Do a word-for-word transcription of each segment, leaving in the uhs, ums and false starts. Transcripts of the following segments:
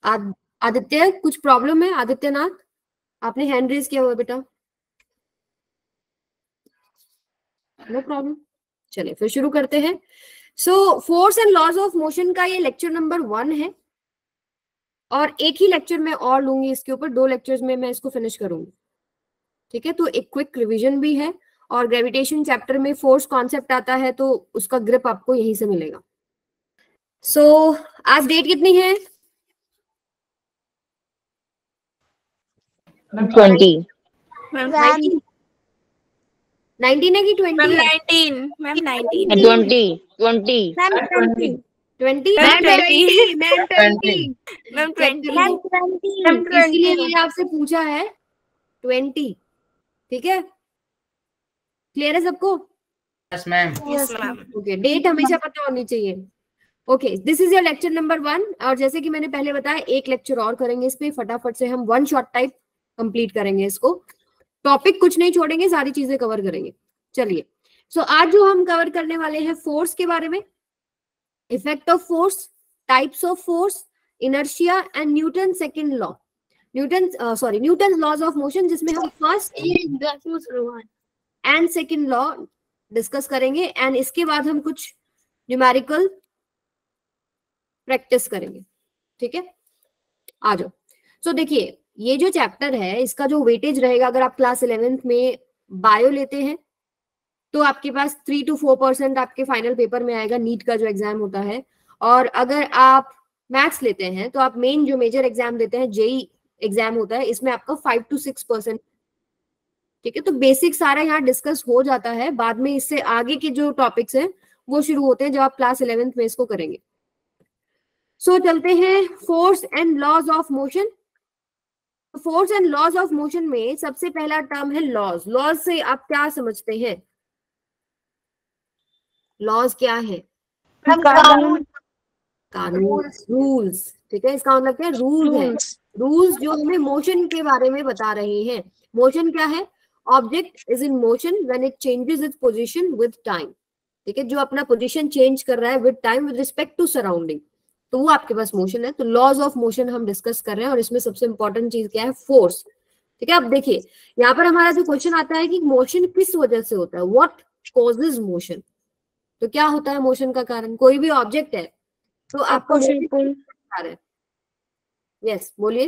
आद, आदित्य कुछ प्रॉब्लम है? आदित्यनाथ, आपने हैंड रेज किया हुआ बेटा। नो प्रॉब्लम, चलिए फिर शुरू करते हैं। So force and laws of motion का ये लेक्चर नंबर वन है और एक ही लेक्चर में और लूंगी इसके ऊपर, दो लेक्चर्स में मैं इसको फिनिश करूंगी, ठीक है। तो एक क्विक रिवीजन भी है और ग्रेविटेशन चैप्टर में फोर्स कॉन्सेप्ट आता है तो उसका ग्रिप आपको यहीं से मिलेगा। सो so, आज डेट कितनी है? ट्वेंटी। नाइनटीन है कि ट्वेंटी मैम है? Nineteen, ma'am nineteen, twenty twenty ma'am twenty, twenty ma'am twenty, ma'am twenty, ma'am twenty, ma'am इसीलिए मैंने आपसे पूछा है ट्वेंटी, ठीक है। क्लियर है सबको? Yes ma'am. Yes ma'am. Okay, date हमेशा पता होनी चाहिए। Okay, this is your lecture number one. और जैसे कि मैंने पहले बताया, एक लेक्चर और करेंगे इस पे, फटाफट से हम वन शॉट टाइप कंप्लीट करेंगे इसको। टॉपिक कुछ नहीं छोड़ेंगे, सारी चीजें कवर करेंगे। चलिए, सो so, आज जो हम कवर करने वाले हैं फोर्स के बारे में, effect of force, types of force, inertia and Newton second law, Newton sorry Newton laws of motion, जिसमें हम first and second law discuss करेंगे एंड इसके बाद हम कुछ न्यूमेरिकल प्रैक्टिस करेंगे, ठीक है। आ जाओ। सो so, देखिए, ये जो चैप्टर है इसका जो वेटेज रहेगा, अगर आप क्लास इलेवेंथ में बायो लेते हैं तो आपके पास थ्री टू फोर परसेंट आपके फाइनल पेपर में आएगा, नीट का जो एग्जाम होता है। और अगर आप मैथ्स लेते हैं तो आप मेन जो मेजर एग्जाम देते हैं, जेई एग्जाम होता है, इसमें आपका फाइव टू सिक्स परसेंट, ठीक है। तो बेसिक सारा यहाँ डिस्कस हो जाता है, बाद में इससे आगे के जो टॉपिक्स हैं वो शुरू होते हैं जब आप क्लास इलेवेंथ में इसको करेंगे। सो so, चलते हैं force and laws of motion. Force and laws of motion में सबसे पहला टर्म है लॉज। लॉज से आप क्या समझते हैं? लॉज क्या है? कानून, कानून, रूल्स, ठीक है। इसका मतलब क्या है? रूल्स है। रूल्स जो हमें मोशन के बारे में बता रहे हैं। मोशन क्या है? Object is in motion when it changes its position with time, ठीक है। जो अपना पोजीशन चेंज कर रहा है with time with respect to surrounding, तो वो आपके पास मोशन है। तो लॉज ऑफ मोशन हम डिस्कस कर रहे हैं और इसमें सबसे इंपॉर्टेंट चीज क्या है? फोर्स, ठीक है। अब देखिए, यहाँ पर हमारा जो क्वेश्चन आता है कि मोशन किस वजह से होता है, व्हाट कॉजेज मोशन। तो क्या होता है मोशन का कारण? कोई भी ऑब्जेक्ट है तो आपको यस बोलिए।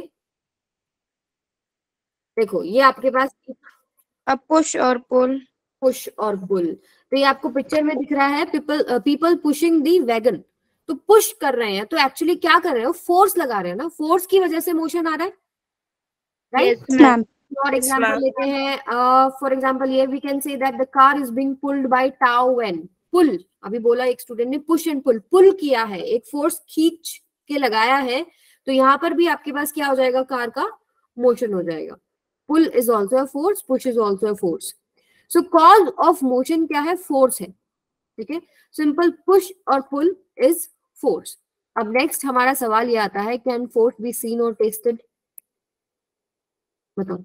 देखो, ये आपके पास पुश और पुल, पुश और पुल, तो ये आपको पिक्चर में दिख रहा है, people people pushing the wagon. तो पुश कर रहे हैं तो एक्चुअली क्या कर रहे हो? फोर्स लगा रहे हैं ना, फोर्स की वजह से मोशन आ रहा है, राइट। फॉर एग्जांपल लेते हैं, फॉर एग्जांपल ये we can say that the car is being pulled by tow when pull. अभी बोला एक स्टूडेंट ने, पुश एंड पुल, पुल किया है, एक फोर्स खींच के लगाया है, तो यहाँ पर भी आपके पास क्या हो जाएगा? कार का मोशन हो जाएगा। Pull is also a force, push is also a force. So cause of motion क्या है? फोर्स है, ठीक है। सिंपल पुश और पुल इज फोर्स। अब नेक्स्ट हमारा सवाल ये आता है, कैन फोर्स बी सीन और टेस्टेड? बताओ,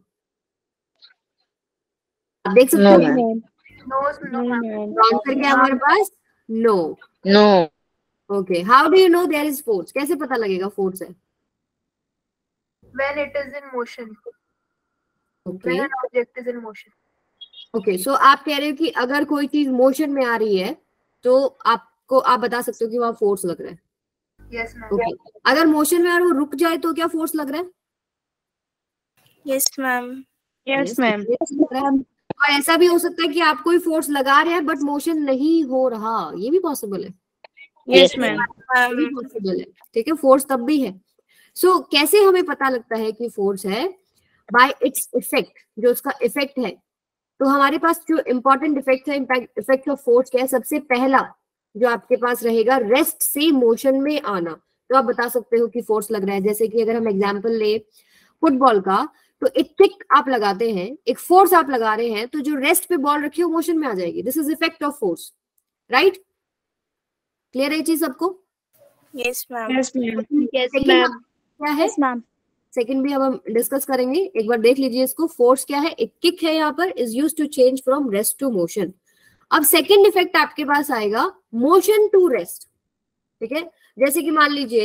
आप देख सकते हो? आंसर क्या हमारे पास? No. No. Okay, how do you know there is force? कैसे पता लगेगा फोर्स है? when it is in motion, okay when an object is in motion. Okay, so आप कह रहे हो कि अगर कोई चीज मोशन में आ रही है तो आपको आप बता सकते हो कि वहां फोर्स लग रहा है। Yes ma'am. ओके, अगर मोशन में और वो रुक जाए तो क्या फोर्स लग रहा है? Yes ma'am. Yes, ma'am. और ऐसा भी हो सकता है कि आप कोई फोर्स लगा रहे हैं बट मोशन नहीं हो रहा, ये भी पॉसिबल है। Yes ma'am. भी पॉसिबल है, ठीक है। फोर्स तब भी है। सो so, कैसे हमें पता लगता है कि फोर्स है? बाय इट्स इफेक्ट, जो उसका इफेक्ट है। तो हमारे पास जो इंपॉर्टेंट इफेक्ट है, इफेक्ट ऑफ फोर्स क्या है? सबसे पहला जो आपके पास रहेगा, रेस्ट से मोशन में आना। तो आप बता सकते हो कि फोर्स लग रहा है। जैसे कि अगर हम एग्जांपल ले फुटबॉल का, तो एक किक आप लगाते हैं, एक फोर्स आप लगा रहे हैं, तो जो रेस्ट पे बॉल रखी हो मोशन में आ जाएगी। This is effect of force, right. Clear है ये चीज सबको? Yes ma'am. Yes ma'am. क्या है? सेकंड भी अब हम डिस्कस करेंगे, एक बार देख लीजिए इसको। फोर्स क्या है? एक किक है यहाँ पर, is used to change from rest to motion. अब सेकंड इफेक्ट आपके पास आएगा, मोशन टू रेस्ट, ठीक है। जैसे कि मान लीजिए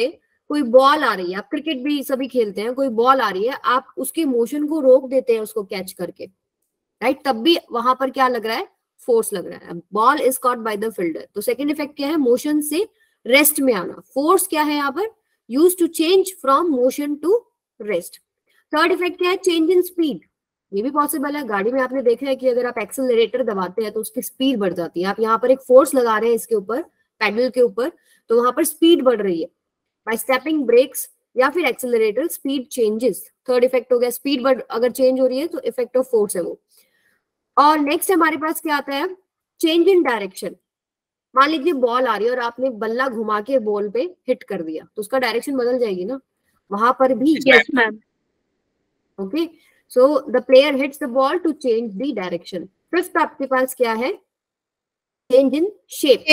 कोई बॉल आ रही है, आप क्रिकेट भी सभी खेलते हैं, कोई बॉल आ रही है, आप उसके मोशन को रोक देते हैं उसको कैच करके, राइट, तब भी वहां पर क्या लग रहा है, फोर्स लग रहा है। Ball is caught by the fielder. तो सेकंड इफेक्ट क्या है, मोशन से रेस्ट में आना। फोर्स क्या है यहाँ पर, use to change from motion to rest. Third effect क्या है, चेंज इन स्पीड। ये भी पॉसिबल है, गाड़ी में आपने देखा है कि अगर आप एक्सेलरेटर दबाते हैं तो उसकी स्पीड बढ़ जाती है। आप यहाँ पर एक फोर्स लगा रहे हैं इसके ऊपर, पैडल के ऊपर, तो वहां पर स्पीड बढ़ रही है। बाय स्टेपिंग ब्रेक्स या फिर accelerator, speed changes. Third effect हो गया, स्पीड बढ़ अगर चेंज हो रही है तो इफेक्ट ऑफ फोर्स है वो। और नेक्स्ट हमारे पास क्या आता है, चेंज इन डायरेक्शन। मान लीजिए बॉल आ रही है और आपने बल्ला घुमा के बॉल पे हिट कर दिया, तो उसका डायरेक्शन बदल जाएगी ना, वहां पर भी। Yes ma'am. Okay, so the player hits the ball to change the direction. Fifth आपके पास क्या है, चेंज इन शेप।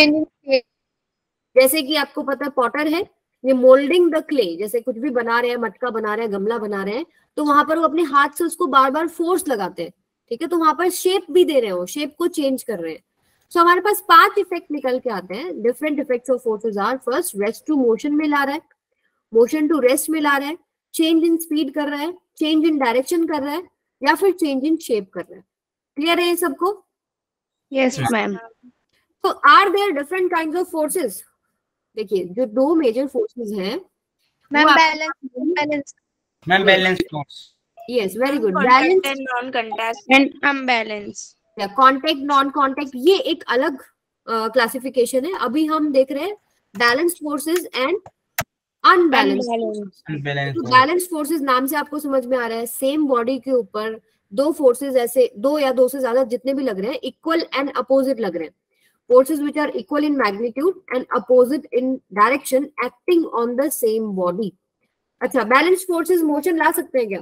जैसे कि आपको पता है पॉटर है, ये मोल्डिंग द क्ले, जैसे कुछ भी बना रहे हैं, मटका बना रहे हैं, गमला बना रहे हैं, तो वहां पर वो अपने हाथ से उसको बार बार फोर्स लगाते हैं, ठीक है, तो वहां पर शेप भी दे रहे हो, शेप को चेंज कर रहे हैं। सो so, हमारे पास पांच इफेक्ट निकल के आते हैं। Different effects of forces are, first rest to motion में ला रहा है, मोशन टू रेस्ट में ला रहा है, चेंज इन स्पीड कर रहा है, चेंज इन डायरेक्शन कर रहा है, या फिर चेंज इन शेप कर रहा है। क्लियर है ये सबको? Yes ma'am. तो are there different kinds of forces? देखिए जो दो मेजर फोर्सेस हैं, ma'am balance balance ma'am balance force. Yes, very good. Balance balance and non contact and unbalance. या कांटेक्ट नॉन कांटेक्ट, ये एक अलग क्लासिफिकेशन uh, है। अभी हम देख रहे हैं बैलेंस्ड फोर्सेस एंड अनबैलेंस्ड। तो बैलेंस्ड फोर्सेस नाम से आपको समझ में आ रहा है, सेम बॉडी के ऊपर दो फोर्सेस, ऐसे दो या दो से ज्यादा जितने भी लग रहे हैं, इक्वल एंड अपोजिट लग रहे हैं। Forces which are equal in magnitude and opposite in direction acting on the same body. अच्छा, बैलेंस फोर्सेस मोशन ला सकते हैं क्या,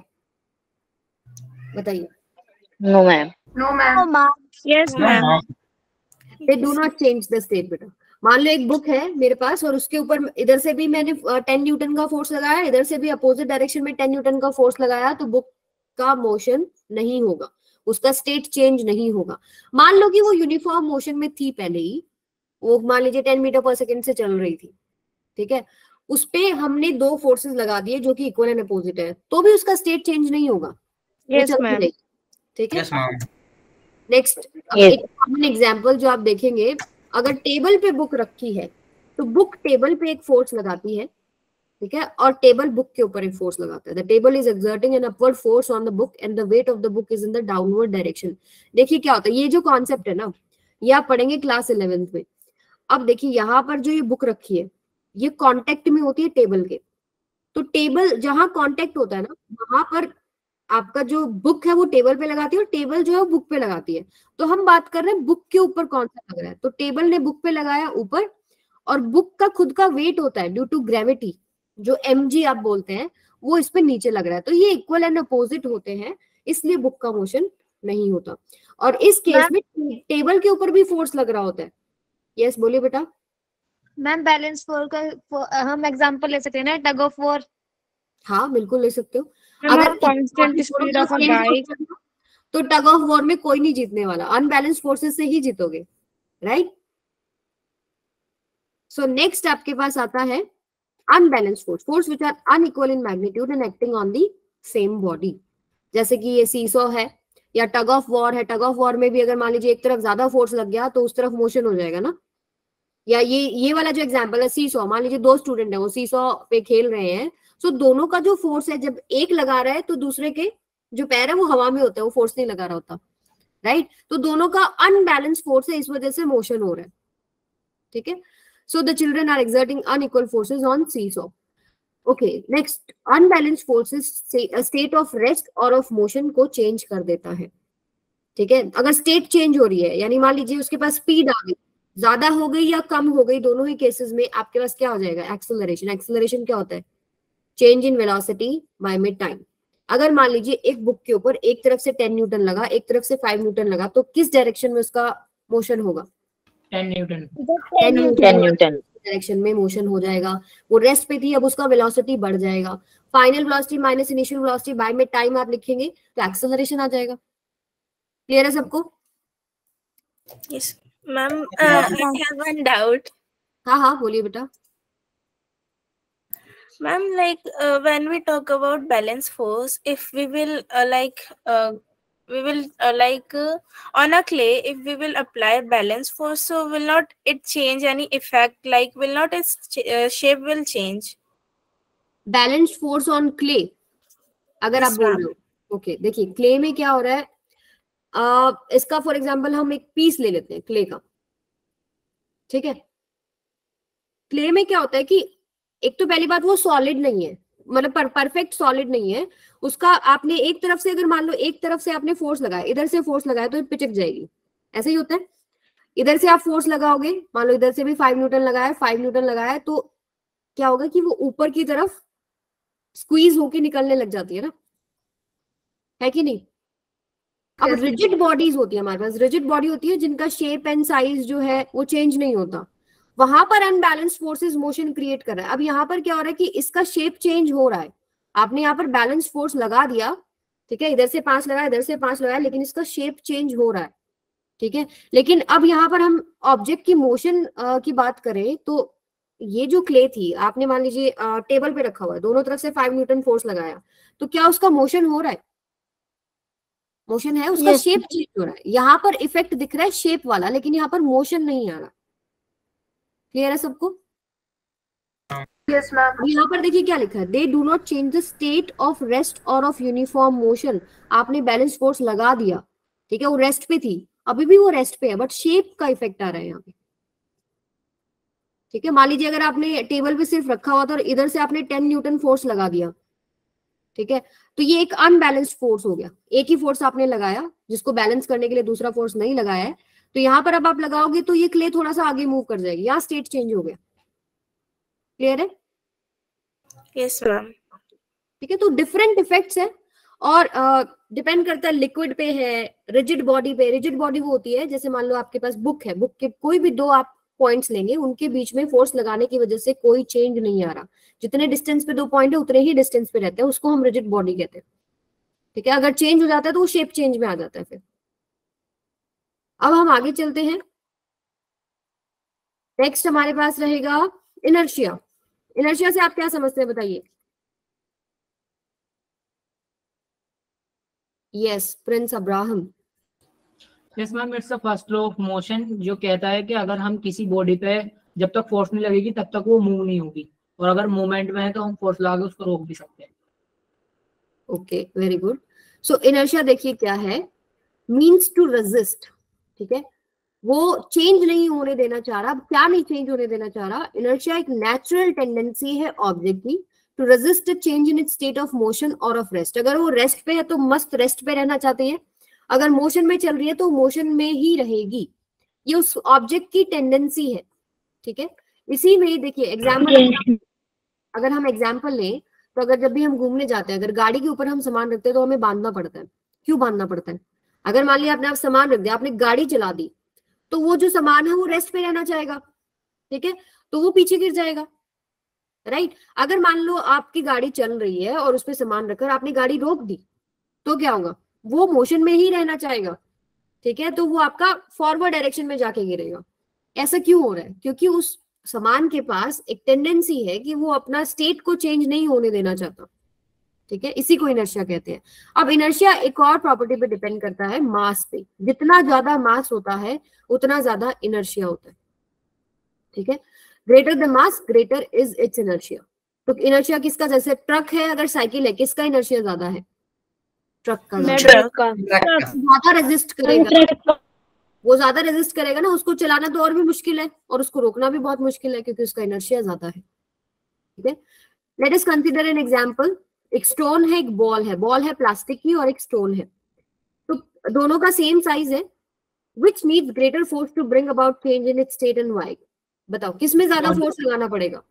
बताइए? No ma'am. No ma'am. Yes ma'am. They do not change the state बेटा। मान लो एक बुक है मेरे पास और उसके ऊपर इधर से भी मैंने टेन न्यूटन का फोर्स लगाया, इधर से भी अपोजिट डायरेक्शन में टेन न्यूटन का फोर्स लगाया, तो बुक का मोशन नहीं होगा, उसका स्टेट चेंज नहीं होगा। मान लो कि वो यूनिफॉर्म मोशन में थी पहले ही, वो मान लीजिए टेन मीटर पर सेकंड से चल रही थी, ठीक है, उस पे हमने दो फोर्सेस लगा दिए जो कि इक्वल एंड अपोजिट है, तो भी उसका स्टेट चेंज नहीं होगा। Yes ma'am. ठीक है। Yes ma'am. नेक्स्ट एक कॉमन एग्जांपल जो आप देखेंगे, अगर टेबल पे बुक रखी है तो बुक टेबल पे एक फोर्स लगाती है, ठीक है, और टेबल बुक के ऊपर एक फोर्स लगाता है। The table is exerting an upward force on the book and the weight of the book is in the downward direction. देखिए क्या होता है, ये जो कॉन्सेप्ट है ना, ये आप पढ़ेंगे क्लास इलेवेंथ में। अब देखिए यहाँ पर जो ये बुक रखी है, ये कांटेक्ट में होती है टेबल के, तो टेबल जहां कांटेक्ट होता है ना, वहां पर आपका जो बुक है वो टेबल पे लगाती है और टेबल जो है वो बुक पे लगाती है। तो हम बात कर रहे हैं बुक के ऊपर कौन सा लग रहा है, तो टेबल ने बुक पे लगाया ऊपर, और बुक का खुद का वेट होता है ड्यू टू ग्रेविटी, जो एमजी आप बोलते हैं, वो इस पे नीचे लग रहा है। तो ये इक्वल एंड अपोजिट होते हैं, इसलिए बुक का मोशन नहीं होता। और इस केस में टेबल के ऊपर भी फोर्स लग रहा होता है। यस, बोलिए बेटा। मैम बैलेंस फोर्स का हम एग्जांपल ले सकते हैं ना, टग ऑफ वॉर। हाँ बिल्कुल ले सकते हो। अगर constant speed of a bike, तो टग ऑफ वॉर में कोई नहीं जीतने वाला, अनबैलेंस फोर्सेस से ही जीतोगे, राइट। सो नेक्स्ट आपके पास आता है unbalance force, force which are unequal in magnitude and acting on the same body. जैसे कि ये सीसॉ है या टग ऑफ वॉर है। टग ऑफ वॉर में भी अगर मान लीजिए एक तरफ ज्यादा फोर्स लग गया तो उस तरफ मोशन हो जाएगा ना। या ये ये वाला जो एग्जांपल है सीसॉ, मान लीजिए दो स्टूडेंट है, वो सीसॉ पे खेल रहे हैं, सो दोनों का जो फोर्स है, जब एक लगा रहा है तो दूसरे के जो पैर है वो हवा में होता है, वो फोर्स नहीं लगा रहा होता, राइट। तो दोनों का अनबैलेंस फोर्स है, इस वजह से मोशन हो रहा है, ठीक है। So the children are exerting unequal forces on seesaw. Okay, next, unbalance forces state of rest और ऑफ मोशन को चेंज कर देता है, ठीक है। अगर स्टेट चेंज हो रही है, यानी मान लीजिए उसके पास स्पीड आ गई, ज्यादा हो गई या कम हो गई, दोनों ही केसेस में आपके पास क्या हो जाएगा, एक्सेलरेशन। एक्सेलरेशन क्या होता है, change in velocity by mid time. अगर मान लीजिए एक बुक के ऊपर एक तरफ से टेन न्यूटन लगा, एक तरफ से फाइव न्यूटन लगा, तो किस डायरेक्शन में उसका मोशन होगा, ten newton. Ten ten newton direction में मोशन हो जाएगा। वो रेस्ट पे थी, अब उसका वेलोसिटी बढ़ जाएगा। Final velocity minus initial velocity by mid time आप लिखेंगे तो एक्सेलरेशन आ जाएगा। क्लियर है सबको? Yes ma'am. I have one doubt. हाँ हाँ बोलिए बेटा। Ma'am, like uh, when we talk about balance force, if we will uh, like uh, we will uh, like uh, on a clay, if we will apply balance force, so will not it change any effect? Like will not its ch- uh, shape will change? Balance force on clay अगर Yes, आप बोल ma'am. रहे हो, okay देखिए clay में क्या हो रहा है, आ, इसका फॉर एग्जांपल हम एक पीस ले लेते हैं क्ले का, ठीक है। क्ले में क्या होता है कि एक तो पहली बात वो सॉलिड नहीं है, मतलब पर, परफेक्ट सॉलिड नहीं है। उसका आपने एक तरफ से, अगर मान लो एक तरफ से आपने फोर्स लगाया, इधर से फोर्स लगाया तो ये पिचक जाएगी, ऐसे ही होता है। इधर से आप फोर्स लगाओगे, मान लो इधर से भी फाइव न्यूटन लगाया, फाइव न्यूटन लगाया, तो क्या होगा कि वो ऊपर की तरफ स्क्वीज होके निकलने लग जाती है ना, है कि नहीं। अब रिजिड बॉडीज होती है हमारे पास, रिजिड बॉडी होती है जिनका शेप एंड साइज जो है वो चेंज नहीं होता, वहां पर अनबैलेंस फोर्सेस मोशन क्रिएट कर रहा है। अब यहाँ पर क्या हो रहा है कि इसका शेप चेंज हो रहा है, आपने यहाँ पर बैलेंस फोर्स लगा दिया, ठीक है, इधर से पांच लगाया, इधर से पांच लगाया, लेकिन इसका शेप चेंज हो रहा है, ठीक है। लेकिन अब यहाँ पर हम ऑब्जेक्ट की मोशन की बात करें तो ये जो क्ले थी, आपने मान लीजिए टेबल पे रखा हुआ है, दोनों तरफ से फाइव न्यूटन फोर्स लगाया, तो क्या उसका मोशन हो रहा है, मोशन है, उसका Yes. शेप चेंज हो रहा है। यहाँ पर इफेक्ट दिख रहा है शेप वाला, लेकिन यहाँ पर मोशन नहीं आ रहा। क्लियर है सबको? Yes, ma'am. यहाँ पर देखिए क्या लिखा है, they do not change the state of rest और ऑफ यूनिफॉर्म मोशन। आपने बैलेंस फोर्स लगा दिया, ठीक है, वो रेस्ट पे थी, अभी भी वो रेस्ट पे है, बट शेप का इफेक्ट आ रहा है यहाँ पे, ठीक है। मान लीजिए अगर आपने टेबल पे सिर्फ रखा हुआ था और इधर से आपने टेन न्यूटन फोर्स लगा दिया, ठीक है, तो ये एक अनबैलेंस्ड फोर्स हो गया। एक ही फोर्स आपने लगाया जिसको बैलेंस करने के लिए दूसरा फोर्स नहीं लगाया है, तो यहाँ पर अब आप लगाओगे तो ये क्ले थोड़ा सा आगे मूव कर जाएगी, यहाँ स्टेट चेंज हो गया। क्लियर है? Yes, ma'am. ठीक है, तो डिफरेंट इफेक्ट्स है और डिपेंड uh, करता है लिक्विड पे है, रिजिड बॉडी पे। रिजिड बॉडी वो होती है जैसे मान लो आपके पास बुक है, बुक के कोई भी दो आप पॉइंट्स लेंगे, उनके बीच में फोर्स लगाने की वजह से कोई चेंज नहीं आ रहा, जितने डिस्टेंस पे दो पॉइंट है उतने ही डिस्टेंस पे रहते हैं, उसको हम रिजिड बॉडी कहते हैं, ठीक है। अगर चेंज हो जाता है तो वो शेप चेंज में आ जाता है फिर। अब हम आगे चलते हैं, नेक्स्ट हमारे पास रहेगा इनर्शिया। इनर्शिया से आप क्या समझते हैं बताइए? Yes, Prince Abraham. Yes ma'am, it's the first law of motion जो कहता है कि अगर हम किसी बॉडी पे जब तक फोर्स नहीं लगेगी तब तक वो मूव नहीं होगी, और अगर मूवमेंट में है तो हम फोर्स लगा के उसको रोक भी सकते हैं। Okay, very good. So inertia देखिए क्या है, मीन्स टू रेजिस्ट, ठीक है, वो चेंज नहीं होने देना चाह रहा। क्या नहीं चेंज होने देना चाह रहा? इनर्शिया एक नेचुरल टेंडेंसी है ऑब्जेक्ट की to resist change in its state of motion और ऑफ रेस्ट। अगर वो रेस्ट पे है तो मस्त रेस्ट पे रहना चाहते हैं, अगर मोशन में चल रही है तो मोशन में ही रहेगी, ये उस ऑब्जेक्ट की टेंडेंसी है, ठीक है। इसी में देखिए एग्जाम्पल, अगर हम एग्जाम्पल लें तो अगर जब भी हम घूमने जाते हैं, अगर गाड़ी के ऊपर हम सामान रखते हैं तो हमें बांधना पड़ता है। क्यों बांधना पड़ता है? अगर मान लिया आपने आप सामान रख दिया, आपने गाड़ी चला दी, तो वो जो सामान है वो रेस्ट पे रहना चाहेगा, ठीक है, तो वो पीछे गिर जाएगा, राइट। अगर मान लो आपकी गाड़ी चल रही है और उस पर सामान रखकर आपने गाड़ी रोक दी, तो क्या होगा? वो मोशन में ही रहना चाहेगा, ठीक है, तो वो आपका फॉरवर्ड डायरेक्शन में जाके गिरेगा। ऐसा क्यों हो रहा है? क्योंकि उस सामान के पास एक टेंडेंसी है कि वो अपना स्टेट को चेंज नहीं होने देना चाहता, ठीक है, इसी को इनर्शिया कहते हैं। अब इनर्शिया एक और प्रॉपर्टी पे डिपेंड करता है, मास पे। जितना ज्यादा मास होता है उतना ज्यादा इनर्शिया होता है, ठीक है। Greater the mass greater is its inertia. तो इनर्शिया किसका? जैसे ट्रक है, अगर साइकिल है, किसका इनर्शिया ज्यादा है? ट्रक का ज्यादा रेजिस्ट करेगा, वो ज्यादा रेजिस्ट करेगा ना, उसको चलाना तो और भी मुश्किल है और उसको रोकना भी बहुत मुश्किल है क्योंकि उसका इनर्शिया ज्यादा है, ठीक है। Let us consider an example. एक स्टोन है, एक बॉल है, बॉल है प्लास्टिक की और एक स्टोन है, तो दोनों का सेम साइज है। Which needs greater force to bring about change in its state and why? बताओ किसमें ज्यादा फोर्स लगाना पड़ेगा?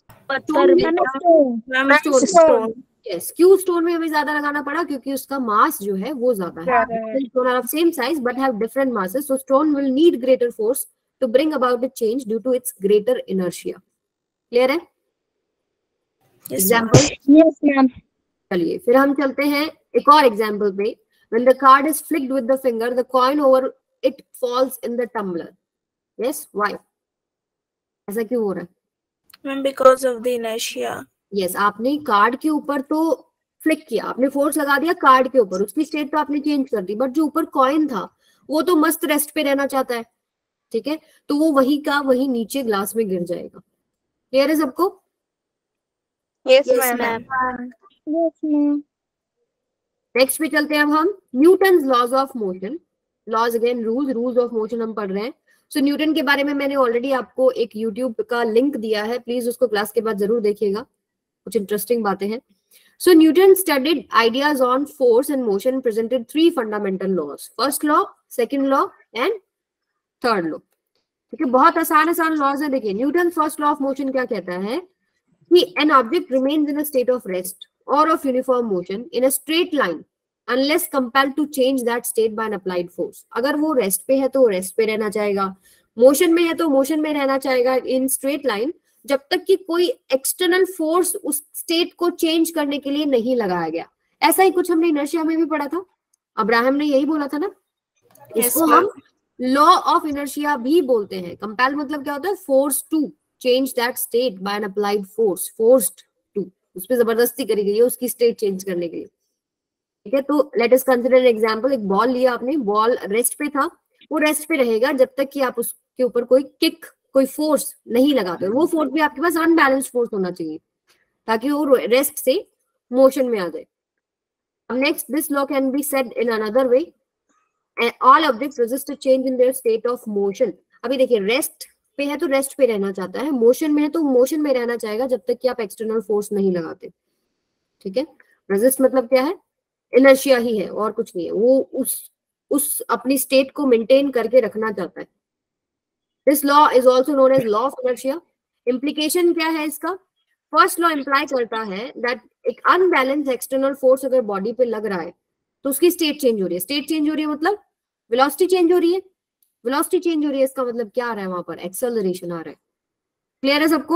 स्टोन। यस, क्यों स्टोन में हमें ज्यादा लगाना पड़ा? क्योंकि उसका मास जो है वो ज्यादा है। Stone are of same size but have different masses, so stone will need greater force to bring about a change due to its greater inertia. Clear है? एग्जाम्पल? Yes, ma'am. चलिए फिर हम चलते हैं एक और एग्जाम्पल पे। When the card is flicked with the finger, the coin over it falls in the tumbler. Yes, why? ऐसा क्यों हो रहा है? Ma'am, because of the inertia. Yes, आपने कार्ड के ऊपर तो फ्लिक किया, आपने फोर्स लगा दिया कार्ड के ऊपर, उसकी स्टेट तो आपने चेंज कर दी, बट जो ऊपर कॉइन था वो तो मस्त रेस्ट पे रहना चाहता है, ठीक है, तो वो वही का वही नीचे ग्लास में गिर जाएगा। क्लियर है सबको? Yes Yes, ma'am. ma'am. Yes ma'am. Next पे चलते हैं अब हम Newton's laws of motion. Laws again rules, rules of motion हम पढ़ रहे हैं। सो so, न्यूटन के बारे में मैंने ऑलरेडी आपको एक यूट्यूब का लिंक दिया है, प्लीज उसको क्लास के बाद जरूर देखिएगा, कुछ इंटरेस्टिंग बातें हैं। So Newton studied ideas on force and motion, presented three fundamental laws, first law, second law and third law. ठीक है, बहुत आसान आसान लॉज है। देखिए Newton first law of motion क्या कहता है कि an object remains in a state of rest or of uniform motion in a straight line unless compelled to change that state by an applied force। अगर वो rest पे है तो rest पे रहना चाहेगा, मोशन में है तो मोशन में रहना चाहेगा इन स्ट्रेट लाइन, जब तक कि कोई एक्सटर्नल फोर्स उस स्टेट को चेंज करने के लिए नहीं लगाया गया। ऐसा ही कुछ हमने इनर्शिया में भी पढ़ा था, अब्राहम ने यही बोला था ना। Yes, इसको ma'am. हम लॉ ऑफ इनर्शिया भी बोलते हैं। कंपेल मतलब क्या होता है? Force to change that state by an applied force, forced to, उस पर जबरदस्ती करी गई है उसकी स्टेट चेंज करने के लिए। ठीक है, तो let us consider an example. एक बॉल लिया आपने, बॉल रेस्ट पे था, वो रेस्ट पे रहेगा जब तक कि आप उसके ऊपर कोई किक, कोई फोर्स नहीं लगाते। वो फोर्स भी आपके पास अनबैलेंस्ड फोर्स होना चाहिए ताकि वो रेस्ट से मोशन में आ जाए। Next, this law can be said in another way, all objects resist a change in their state of motion. अभी देखिए रेस्ट पे है तो रेस्ट पे रहना चाहता है, मोशन में है तो मोशन में रहना चाहेगा जब तक कि आप एक्सटर्नल फोर्स नहीं लगाते। ठीक है, रेजिस्ट मतलब क्या है? इनर्शिया ही है और कुछ नहीं है, वो उस उस अपनी स्टेट को मेंटेन करके रखना चाहता है। This law is also known as law of inertia. Implication क्या है इसका? फर्स्ट लॉ इंप्लाई करता है दैट एक अनबैलेंस एक्सटर्नल फोर्स अगर बॉडी पे लग रहा है तो उसकी स्टेट चेंज हो रही है। स्टेट चेंज हो रही है मतलब वेलोसिटी चेंज हो रही है, वेलोसिटी चेंज हो रही है, इसका मतलब क्या आ रहा है? वहां पर एक्सेलरेशन आ रहा है। क्लियर है सबको?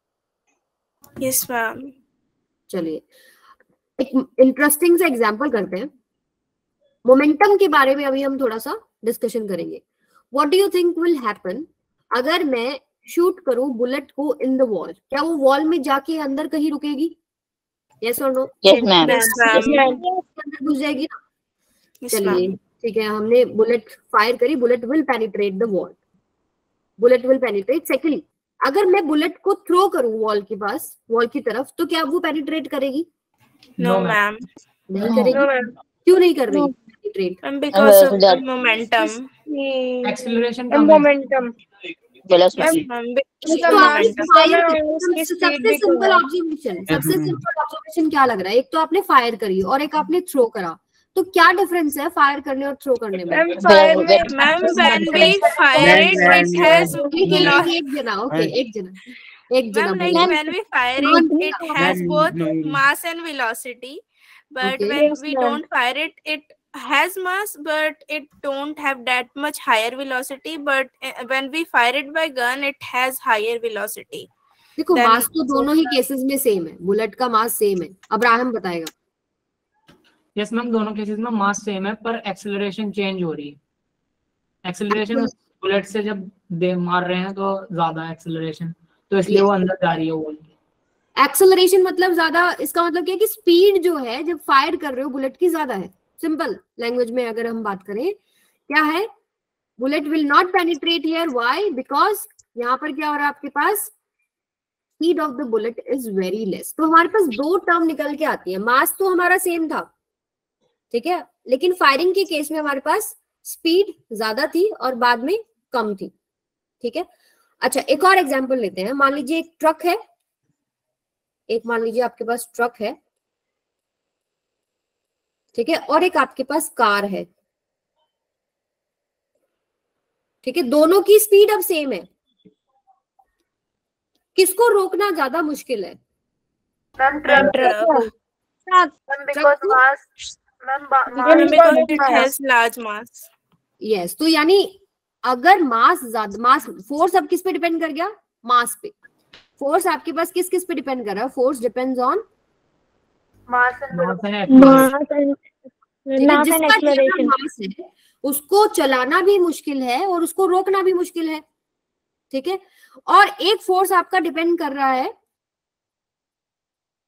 Yes, ma'am. चलिए एक इंटरेस्टिंग सा एग्जांपल करते हैं। मोमेंटम के बारे में अभी हम थोड़ा सा डिस्कशन करेंगे। What do you think will happen अगर मैं शूट करूं बुलेट को इन द वॉल? क्या वो वॉल में जाके अंदर कहीं रुकेगी? यस और no? Yes, ma'am. Yes, ma'am. अंदर घुस जाएगी ना। Yes, चलिए ma'am. ठीक है, हमने बुलेट फायर करी, bullet will penetrate the wall, bullet will penetrate. Secondly, अगर मैं बुलेट को थ्रो करूं वॉल के पास, वॉल की तरफ, तो क्या वो पेनिट्रेट करेगी? No, ma'am. नहीं No. करेगी। No, ma'am. क्यों नहीं कर रही penetrate? And because Uh, of the that- momentum. Acceleration The momentum. Velocity. Ma'am, because एक of तो the आपने momentum. फायर हाँ, करी, उसकी सबसे speed भी सिंपल कम है। ऑब्जर्वेशन, सबसे सिंपल ऑब्जर्वेशन क्या लग रहा है? एक तो आपने फायर करी और एक आपने थ्रो करा, तो क्या डिफरेंस है फायर करने और थ्रो करने में? Ma'am, fire में Ma'am, when we fire it, it has एक- एक- velocity. एक जना, ओके एक जना, एक जना Ma'am, like बोलो। when we fire Ma'am, it, it has Ma'am, both no. mass and velocity. But Okay. when Yes, we ma'am. don't fire it, it has mass, but it don't have that much higher velocity. But uh, when we fire it by gun, it has higher velocity. देखो Then- mass तो दोनों ही cases में same है, bullet का mass same है। Abraham बताएगा। Yes ma'am, दोनों केसेस में मास सेम है पर एक्सेलरेशन चेंज हो रही है। एक्सेलरेशन बुलेट से जब दे मार रहे हैं तो ज्यादा एक्सेलरेशन, तो इसलिए वो अंदर जा रही है वो। एक्सेलरेशन मतलब ज्यादा, इसका मतलब क्या है कि स्पीड जो है जब फायर कर रहे हो बुलेट की ज्यादा है। सिंपल लैंग्वेज में अगर हम बात करें, क्या है? Bullet will not penetrate here, why? Because यहाँ पर क्या हो रहा है आपके पास? Speed of the bullet is very less. तो हमारे पास दो टर्म निकल के आती है। मास तो हमारा सेम था, ठीक है, लेकिन फायरिंग के केस में हमारे पास स्पीड ज्यादा थी और बाद में कम थी। ठीक है, अच्छा एक और एग्जांपल लेते हैं। मान लीजिए एक ट्रक है, एक मान लीजिए आपके पास ट्रक है, ठीक है, और एक आपके पास कार है। ठीक है, दोनों की स्पीड अब सेम है, किसको रोकना ज्यादा मुश्किल है? Ma'am, Ma'am, truck. truck. Ma'am, because Truck- mass. Ma'am, ba- Ma'am, mass. because it has large mass. Yes, तो यानी अगर मास ज्यादा, मास फोर्स अब किस पे डिपेंड कर गया? मास पे। फोर्स आपके पास किस किस पे डिपेंड कर रहा है? Force depends on Mass and mass velocity. है Mass and mass and जिसका ज्यादा acceleration. मास है उसको चलाना भी मुश्किल है और उसको रोकना भी मुश्किल है। ठीक है, और एक फोर्स आपका डिपेंड कर रहा है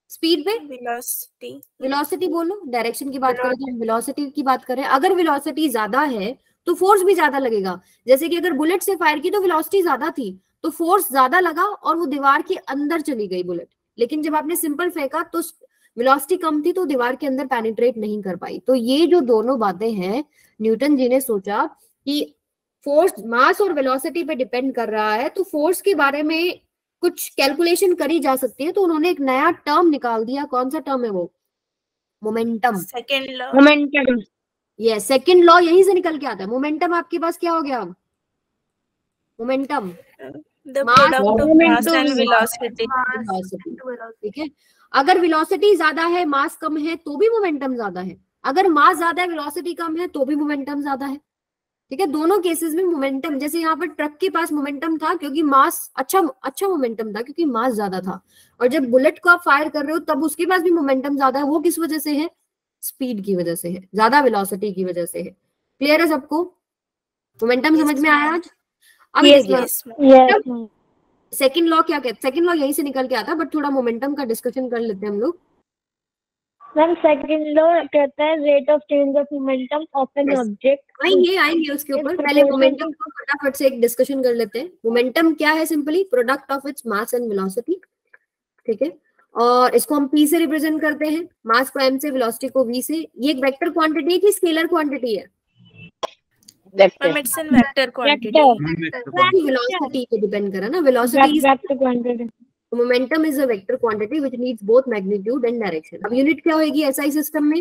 स्पीड पे वेलोसिटी वेलोसिटी बोलो, डायरेक्शन की बात करें तो वेलोसिटी की बात करें। अगर वेलोसिटी ज्यादा है तो फोर्स भी ज्यादा लगेगा। जैसे कि अगर बुलेट से फायर की तो वेलोसिटी ज्यादा थी तो फोर्स ज्यादा लगा और वो दीवार के अंदर चली गई बुलेट, लेकिन जब आपने सिंपल फेंका तो वेलोसिटी कम थी तो दीवार के अंदर पेनिट्रेट नहीं कर पाई। तो ये जो दोनों बातें हैं, न्यूटन जी ने सोचा कि फोर्स मास और वेलोसिटी पे डिपेंड कर रहा है, तो फोर्स के बारे में कुछ कैलकुलेशन करी जा सकती है, तो उन्होंने एक नया टर्म निकाल दिया। कौन सा टर्म है वो? मोमेंटम। Second law momentum. ये सेकंड लॉ यहीं से निकल के आता है। मोमेंटम आपके पास क्या हो गया? Momentum the product of mass and velocity. ठीक है, अगर वेलोसिटी ज्यादा है मास कम है तो भी मोमेंटम ज्यादा है, अगर मास ज्यादा है वेलोसिटी कम है तो भी मोमेंटम ज्यादा है। ठीक है, दोनों केसेस में मोमेंटम, जैसे यहाँ पर ट्रक के पास मोमेंटम था क्योंकि मास अच्छा अच्छा मोमेंटम था क्योंकि मास ज्यादा था, और जब बुलेट को आप फायर कर रहे हो तब उसके पास भी मोमेंटम ज्यादा है। वो किस वजह से है? स्पीड की वजह से है, ज्यादा वेलोसिटी की वजह से है। क्लियर है सबको? मोमेंटम समझ में आया आज? अब देखिए सेकंड लॉ क्या कहता है। सेकंड लॉ यहीं से निकल के आता है, बट थोड़ा मोमेंटम का डिस्कशन कर लेते हैं हम लोग। मैम सेकंड लॉ कहता है rate of change of momentum of an object. आएंगे आएंगे उसके ऊपर, पहले मोमेंटम को फटाफट से एक डिस्कशन कर लेते हैं। मोमेंटम क्या है? Simply product of its mass and velocity. ठीक है, और इसको हम p से रिप्रेजेंट करते हैं, मास को m से, वेलोसिटी को v से। ये एक वेक्टर क्वांटिटी है कि स्केलर क्वांटिटी है? Vector vector quantity. वेलोसिटी पे डिपेंड करा ना, velocity is vector quantity, momentum is a vector quantity which needs both magnitude and direction. अब यूनिट क्या होगी एसआई सिस्टम में?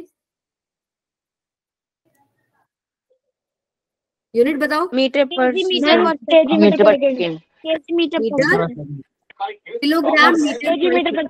यूनिट बताओ। Metre per kilogram metre kilogram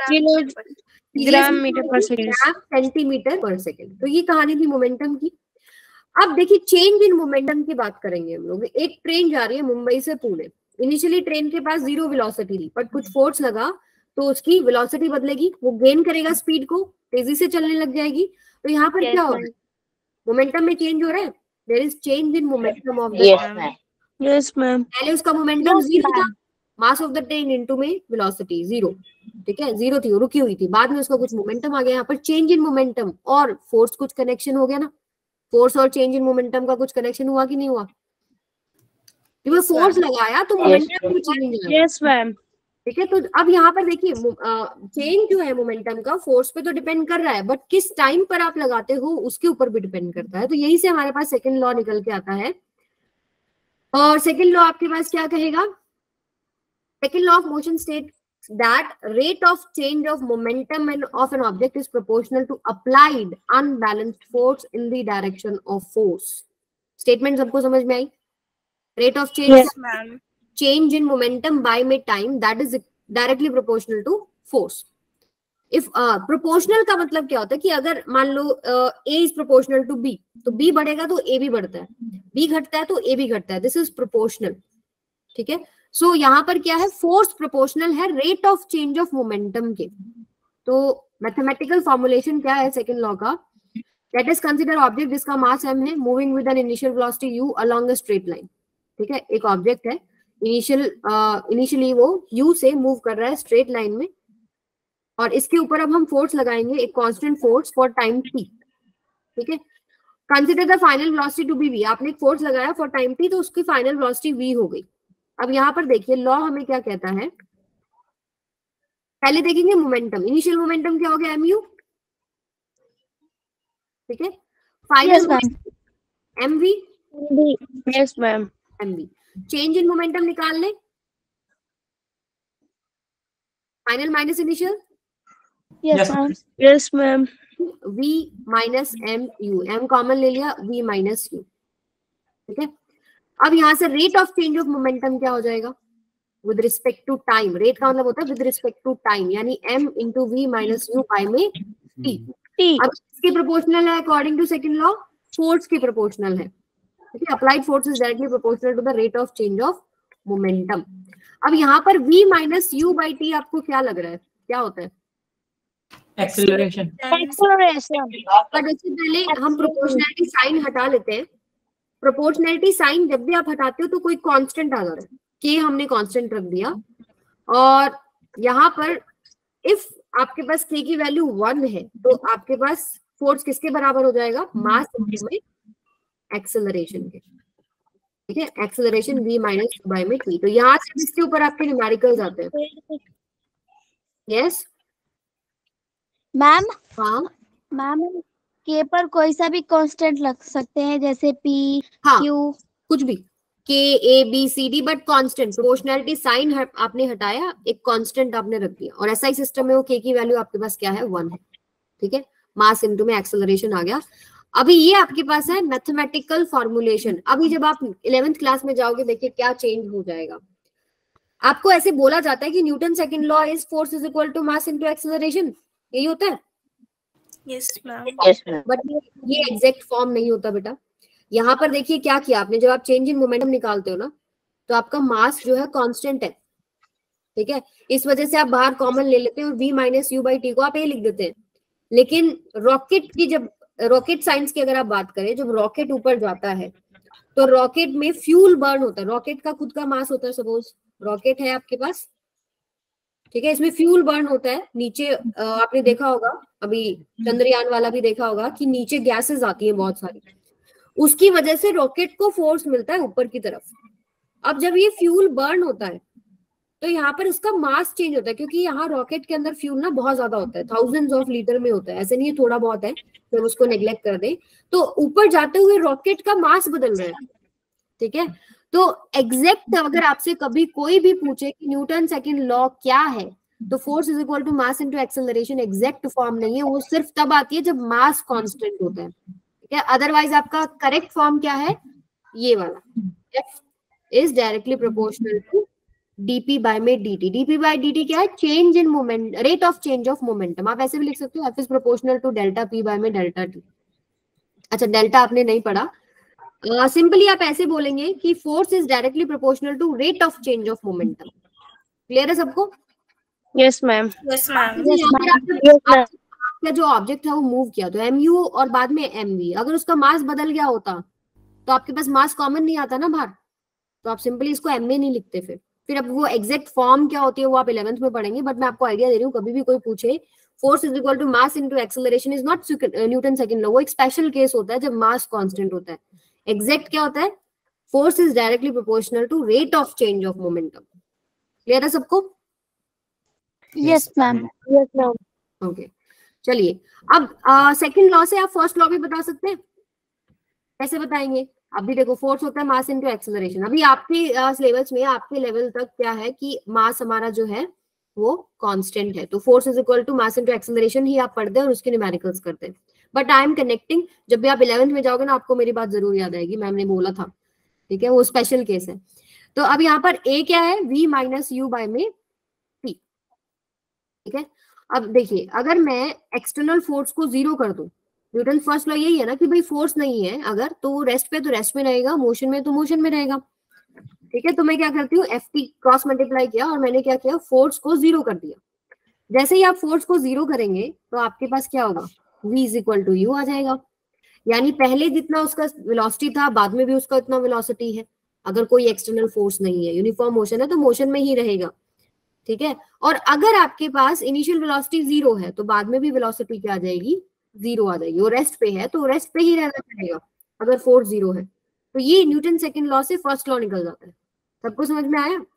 metre per second centimetre per second. तो ये कहानी थी मोमेंटम की। अब देखिए चेंज इन मोमेंटम की बात करेंगे हम लोग। एक ट्रेन जा रही है मुंबई से पुणे, इनिशियली ट्रेन के पास जीरो वेलोसिटी थी, बट कुछ फोर्स लगा तो उसकी वेलोसिटी बदलेगी, वो गेन करेगा स्पीड को, तेजी से चलने लग जाएगी। तो यहाँ पर क्या हो रहा है? मोमेंटम में चेंज हो रहा है। There is change in momentum of the, yes ma'am. पहले उसका मोमेंटम जीरो था, mass of the train into में वेलोसिटी जीरो। ठीक है, जीरो थी, रुकी हुई थी, बाद में उसका कुछ मोमेंटम आ गया। यहाँ पर चेंज इन मोमेंटम और फोर्स कुछ कनेक्शन हो गया ना, फोर्स और चेंज इन मोमेंटम का कुछ कनेक्शन हुआ कि नहीं हुआ? जब फोर्स लगाया तो मोमेंटम भी चेंज हुआ। Yes ma'am. ठीक है, तो अब यहाँ पर देखिए चेंज जो है मोमेंटम का फोर्स पे तो डिपेंड कर रहा है, बट किस टाइम पर आप लगाते हो उसके ऊपर भी डिपेंड करता है। तो यही से हमारे पास सेकंड लॉ निकल के आता है। और सेकंड लॉ आपके पास क्या कहेगा? Second law of motion state that rate of change of momentum and of an object is proportional to applied unbalanced force in the direction of force. Statement सबको समझ में आई? Rate of change yes ma'am change in momentum by में time that is directly proportional to force. If uh, proportional का मतलब क्या होता है कि अगर मान लो uh, A is proportional to B, तो B बढ़ेगा तो A भी बढ़ता है, B घटता है तो A भी घटता है। This is proportional. ठीक है, सो so, यहाँ पर क्या है? फोर्स प्रोपोर्शनल है rate of change of momentum के। तो मैथमेटिकल फॉर्मुलेशन क्या है सेकंड लॉ का? लेट अस कंसीडर ऑब्जेक्ट जिसका मास m है, moving with an initial velocity u along a straight line. ठीक है, एक ऑब्जेक्ट है, इनिशियल इनिशियली वो u से मूव कर रहा है स्ट्रेट लाइन में, और इसके ऊपर अब हम फोर्स लगाएंगे, एक constant force for time t। ठीक है, consider the final velocity to be v। आपने एक फोर्स लगाया फॉर टाइम t, तो उसकी फाइनल वेलोसिटी v हो गई। अब यहाँ पर देखिए लॉ हमें क्या कहता है, पहले देखेंगे मोमेंटम। इनिशियल मोमेंटम क्या हो गया? mu। ठीक है, final mv। Yes ma'am. mv। Change in momentum निकाल ले, final minus initial. Yes ma'am. Yes ma'am. v minus m u, m common ले लिया, v माइनस u। ठीक है, अब यहां से rate of change of momentum क्या हो जाएगा? With respect to time. Rate का मतलब होता है विद रिस्पेक्ट टू टाइम, यानी m into v minus u by में t। अब इसके प्रोपोर्शनल है according to second law, force की प्रोपोर्शनल है। ठीक है, applied force is directly proportional to the rate of change of momentum. अब यहाँ पर v minus u by t आपको क्या लग रहा है क्या होता है? एक्सेलरेशन। बट इससे पहले हम प्रोपोर्शनलिटी साइन हटा लेते हैं। प्रोपोर्शनलिटी साइन जब भी आप हटाते हो तो कोई कांस्टेंट आ जा रहा है, के हमने कांस्टेंट रख दिया, और यहाँ पर इफ आपके पास के की वैल्यू वन है, तो आपके पास फोर्स किसके बराबर हो जाएगा? मास में एक्सेलरेशन के, ठीक है, एक्सेलरेशन v माइनस बाय में t। तो यहाँ से इसके ऊपर आपके न्यूमेरिकल्स आते हैं। यस मैम हाँ मैम के पर कोई सा भी कांस्टेंट लग सकते हैं, जैसे p हाँ q, कुछ भी, k a b c d, but constant. Proportionality sign आपने हटाया, एक कांस्टेंट आपने रख दिया, और एसआई सिस्टम में वो के की वैल्यू आपके पास क्या है? वन है, ठीक है। मास इनटू में एक्सेलरेशन आ गया। अभी ये आपके पास है मैथमेटिकल फॉर्मुलेशन। अभी जब आप इलेवेंथ क्लास में जाओगे, देखिए क्या चेंज हो जाएगा। आपको ऐसे बोला जाता है कि Newton second law is force is equal to mass into acceleration, यही होता है। Yes, ma'am. बट ये एग्जैक्ट फॉर्म नहीं होता बेटा। यहाँ पर देखिए क्या किया आपने, जब आप चेंज इन मोमेंटम निकालते हो ना, तो आपका मास जो है कांस्टेंट है, ठीक है। इस वजह से आप बाहर कॉमन ले लेते हैं और v minus u by t को आप ए लिख देते हैं। लेकिन रॉकेट की, जब रॉकेट साइंस की अगर आप बात करें, जब रॉकेट ऊपर जाता है तो रॉकेट में फ्यूल बर्न होता है। रॉकेट का खुद का मास होता है, सपोज रॉकेट है आपके पास, ठीक है, इसमें फ्यूल बर्न होता है। नीचे आपने देखा होगा, अभी चंद्रयान वाला भी देखा होगा कि नीचे गैसेस आती हैं बहुत सारी, उसकी वजह से रॉकेट को फोर्स मिलता है ऊपर की तरफ। अब जब ये फ्यूल बर्न होता है तो यहाँ पर उसका मास चेंज होता है, क्योंकि यहाँ रॉकेट के अंदर फ्यूल ना बहुत ज्यादा होता है, थाउजेंड्स ऑफ लीटर में होता है, ऐसे नहीं है थोड़ा बहुत है, जब उसको नेग्लेक्ट कर दे तो ऊपर जाते हुए रॉकेट का मास बदल रहा है, ठीक है। तो एग्जैक्ट अगर आपसे कभी कोई भी पूछे कि न्यूटन सेकंड लॉ क्या है, तो force is equal to mass into acceleration exact form नहीं है, वो सिर्फ तब आती है जब मास कांस्टेंट होता है, ठीक है। अदरवाइज आपका करेक्ट फॉर्म क्या है? ये वाला, F is directly proportional to dp by में dt। dp बाय dt क्या है? Change in moment, rate of change of momentum. आप ऐसे भी लिख सकते हो, f is proportional to delta p by में डेल्टा t। अच्छा, डेल्टा आपने नहीं पढ़ा, सिंपली uh, आप ऐसे बोलेंगे कि force is directly proportional to rate of change of momentum. Clear है सबको? Yes, ma'am. Yes, ma'am. आपका जो ऑब्जेक्ट है वो मूव किया, तो mu और बाद में mv, अगर उसका मास बदल गया होता तो आपके पास मास कॉमन नहीं आता ना बाहर, तो आप सिंपली इसको ma नहीं लिखते। फिर फिर अब वो एग्जैक्ट फॉर्म क्या होती है वो आप इलेवेंथ में पढ़ेंगे, बट मैं आपको आइडिया दे रही हूँ, कभी भी कोई पूछे force is equal to mass into acceleration is not Newton second law, वो एक स्पेशल केस होता है जब मास कांस्टेंट होता है। एग्जैक्ट क्या होता है? Force is directly proportional to rate of change of momentum. Clear है सबको? Yes ma'am. Yes ma'am. Okay, चलिए अब सेकंड लॉ से आप फर्स्ट लॉ भी बता सकते हैं। कैसे बताएंगे? अभी देखो, फोर्स होता है मास इनटू एक्सेलरेशन। अभी आपके सिलेबस में, आपके लेवल तक क्या है कि मास हमारा जो है वो कांस्टेंट है, तो force is equal to mass into acceleration ही आप पढ़ते हैं और उसके न्यूमेरिकल्स करते हैं। बट आई एम कनेक्टिंग, जब भी आप इलेवेंथ में जाओगे ना, आपको मेरी बात जरूर याद आएगी, मैम ने बोला था, ठीक है, वो स्पेशल केस है। तो अब यहाँ पर ए क्या है? v माइनस यू बाय में t, ठीक है। अब देखिए, अगर मैं एक्सटर्नल फोर्स को जीरो कर दूं, न्यूटन फर्स्ट लॉ यही है ना कि भाई फोर्स नहीं है अगर, तो वो रेस्ट पे तो रेस्ट में रहेगा, मोशन में तो मोशन में रहेगा, ठीक है। तो मैं क्या करती हूँ, एफ टी क्रॉस मल्टीप्लाई किया और मैंने क्या किया, फोर्स को जीरो कर दिया। जैसे ही आप फोर्स को जीरो करेंगे तो आपके पास क्या होगा? v is equal to u आ जाएगा। यानी पहले जितना उसका वेलोसिटी था, बाद में भी उसका इतना वेलोसिटी है। अगर कोई एक्सटर्नल फोर्स नहीं है, यूनिफॉर्म मोशन है, तो मोशन में ही रहेगा, ठीक है। और अगर आपके पास इनिशियल वेलोसिटी जीरो है, तो बाद में भी वेलोसिटी क्या आ जाएगी? जीरो आ जाएगी। वो रेस्ट पे है तो रेस्ट पे ही रहना पड़ेगा अगर फोर्स जीरो है। तो ये न्यूटन सेकंड लॉ से फर्स्ट लॉ निकल जाता है। सबको समझ में आया?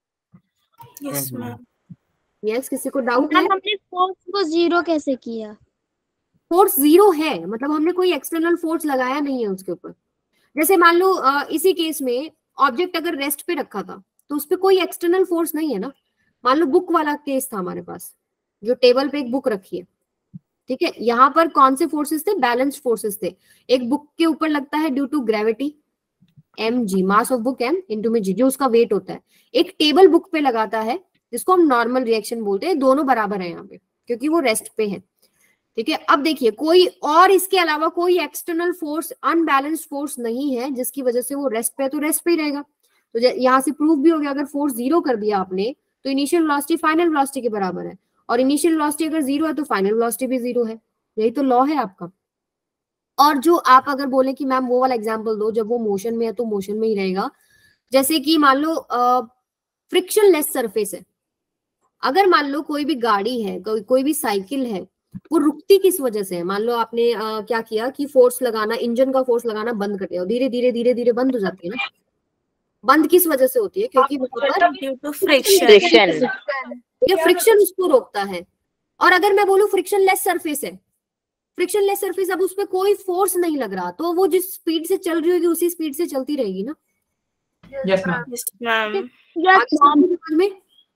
Yes, ma'am. यस, किसी को डाउट है? मैम हमने फोर्स को जीरो कैसे किया? फोर्स जीरो है मतलब हमने कोई एक्सटर्नल फोर्स लगाया नहीं है उसके ऊपर। जैसे मान लो अ, इसी केस में ऑब्जेक्ट अगर रेस्ट पे रखा था तो उस पर कोई एक्सटर्नल फोर्स नहीं है ना। मान लो बुक वाला केस था हमारे पास, जो टेबल पे एक बुक रखी है, ठीक है। यहाँ पर कौन से फोर्सेस थे? बैलेंस्ड फोर्सेस थे। एक बुक के ऊपर लगता है due to gravity, m g, mass of book m into में जी, जो उसका वेट होता है। एक टेबल बुक पे लगाता है जिसको हम नॉर्मल रिएक्शन बोलते हैं। दोनों बराबर है यहाँ पे क्योंकि वो रेस्ट पे है, ठीक है। अब देखिए, कोई और इसके अलावा कोई एक्सटर्नल फोर्स, अनबैलेंस्ड फोर्स नहीं है जिसकी वजह से वो रेस्ट पे है, तो रेस्ट पे ही रहेगा। तो यहाँ से प्रूव भी हो गया, अगर फोर्स जीरो कर दिया आपने तो इनिशियल वेलोसिटी फाइनल वेलोसिटी के बराबर है, और इनिशियल वेलोसिटी अगर जीरो है तो फाइनल वेलोसिटी भी जीरो है। यही तो लॉ है आपका। और जो आप अगर बोले कि मैम वो वाला एग्जांपल दो जब वो मोशन में है तो मोशन में ही रहेगा, जैसे कि मान लो फ्रिक्शन लेस सरफेस है, अगर मान लो कोई भी गाड़ी है, कोई कोई भी साइकिल है, वो रुकती किस वजह से है? मान लो आपने आ, क्या किया कि फोर्स लगाना, इंजन का फोर्स लगाना बंद कर दिया, धीरे धीरे धीरे धीरे बंद हो जाती है ना। बंद किस वजह से होती है? क्योंकि ड्यू टू फ्रिक्शन। ये फ्रिक्शन उसको रोकता है। और अगर मैं बोलूं फ्रिक्शन लेस सरफेस है, फ्रिक्शन लेस सरफेस, अब उस पर कोई फोर्स नहीं लग रहा, तो वो जिस स्पीड से चल रही होगी उसी स्पीड से चलती रहेगी ना। Yes ma'am. Yes ma'am. आगे समझ में?